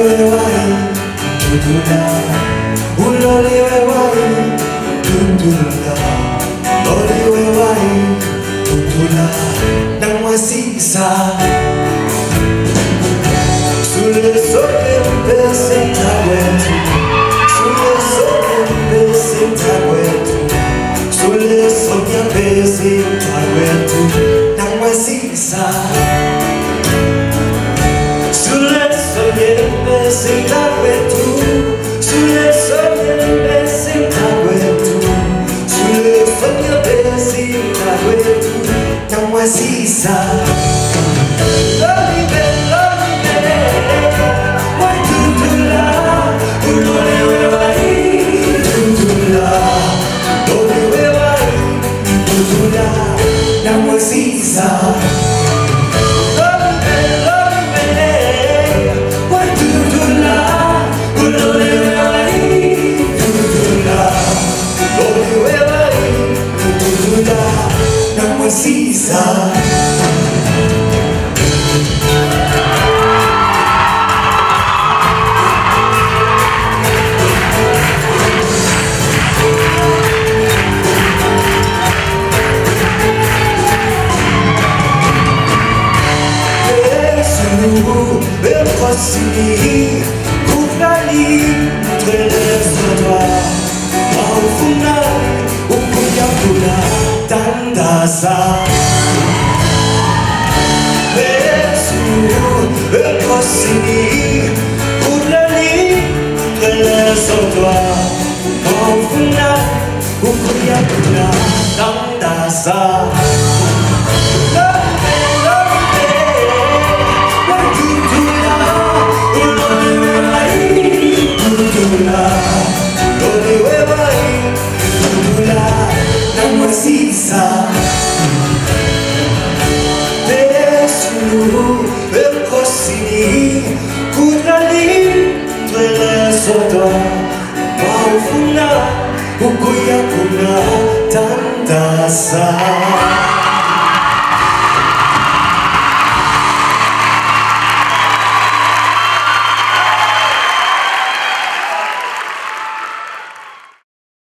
uloliwe wai tutula uloliwe wai tutula uloliwe wai tutula namwasisa sule soke mpese tawetu sule soke mpese tawetu sule soke mpese tawetu namwasisa sule soke mpese tawetu sule soke mpese tawetu sule soke mpese tawetu namwasisa Sini kufali twelezwa maufuna ukuyakula tandaza Yesu ekosini kufali twelezwa maufuna ukuyakula tandaza Namwasisa Yesu ekosini kudali twelezwa maufuna ukuyakula tandaza